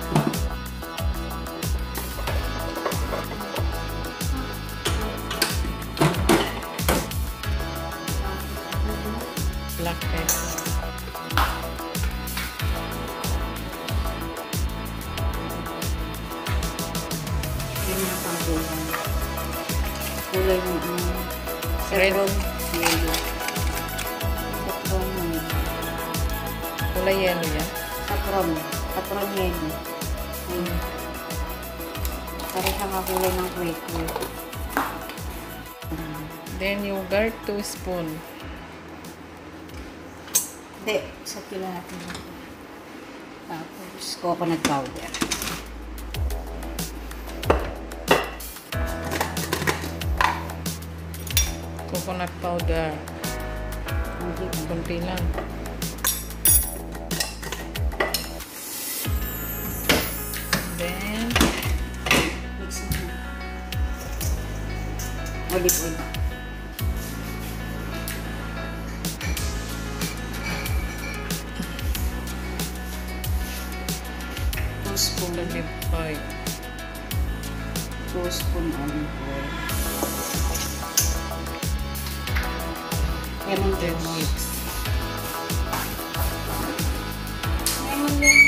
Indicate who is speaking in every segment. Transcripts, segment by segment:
Speaker 1: Black pepper.
Speaker 2: Yun na pang kulay. Kulay ng
Speaker 1: Red.
Speaker 2: saffron yellow. Saffron yellow.
Speaker 1: Kulay yellow yan.
Speaker 2: Saffron yellow. Para siyang kakulay ng kwek-kwek.
Speaker 1: Then yogurt, 2 spoon.
Speaker 2: Hindi, sa kila natin. Tapos coconut powder.
Speaker 1: Coconut powder. Kunti lang. Then,
Speaker 2: Mix na. Olive oil.
Speaker 1: olive oil.
Speaker 2: 2 spoon olive oil. Lemon
Speaker 1: Then
Speaker 2: juice.
Speaker 1: mix.
Speaker 2: Lemon juice.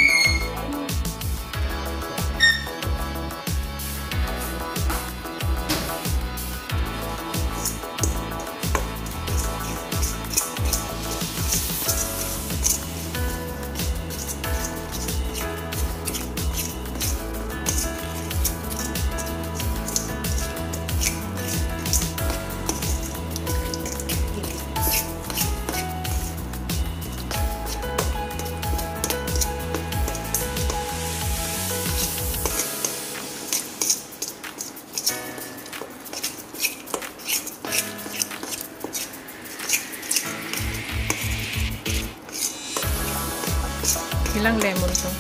Speaker 1: Ilang lemon to?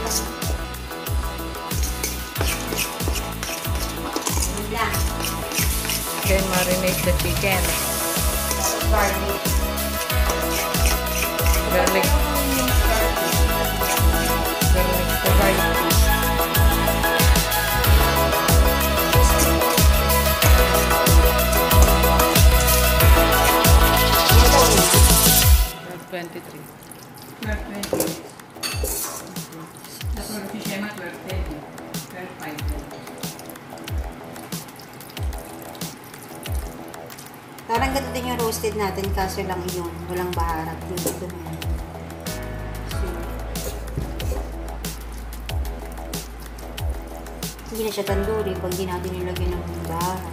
Speaker 1: Then marinate the chicken.
Speaker 2: Garlic.
Speaker 1: Garlic. Garlic to garlic.
Speaker 2: Ito.
Speaker 1: 23.
Speaker 2: Parang ganito din yung roasted natin, kaso lang yun, walang baharat dito. So, hindi na siya tandoori pag di natin nilagyan ng baharat.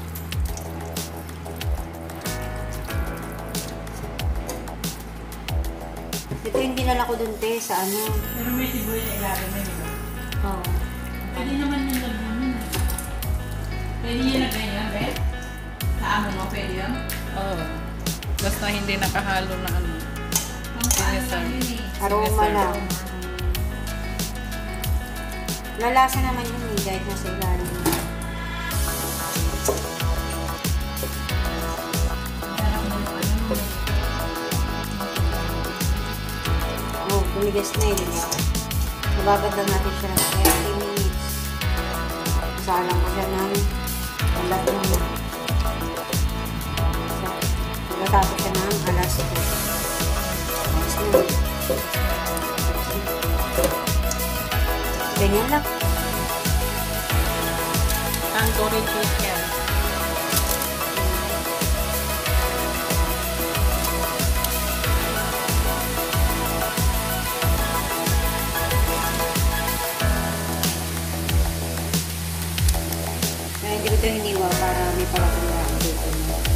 Speaker 2: Ito yung dinala ko dun, te, sa ano.
Speaker 3: Pero may siboy na ilalim na yun.
Speaker 2: Oo.
Speaker 3: Pwede naman yung lagyan yun. Pwede yung lagyan yan, be? Sa amo mo, pwede yun?
Speaker 1: Oh. Basta hindi nakahalo na ano.
Speaker 3: Ang paano lang yun eh.
Speaker 2: Aroma
Speaker 1: Sinesar.
Speaker 2: lang. Lalasa naman yun eh, kahit nasa ilalim.
Speaker 3: Sarap mo yung ano mo.
Speaker 2: Oh, tumigas na eh, diba? Nababad lang natin siya ng 30 minutes. Salang ko siya ng alat naman. Nagtatapos siya ng alas 2. Alas na. Ganyan lang.
Speaker 1: Tandoori chicken.
Speaker 2: Kaya hindi ko ito hiniwa para may palakang dito.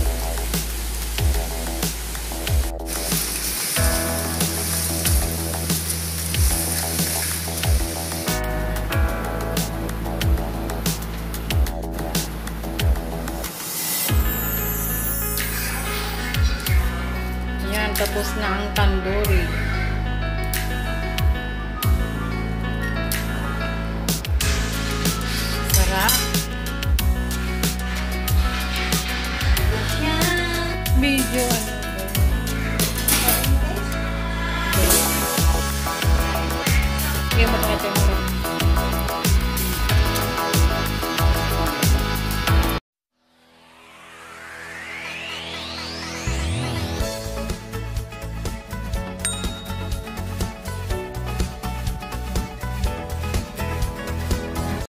Speaker 1: Yan, tapos na ang tandoori. Sarap. Medyo ano ba? Hindi mo tayo mo.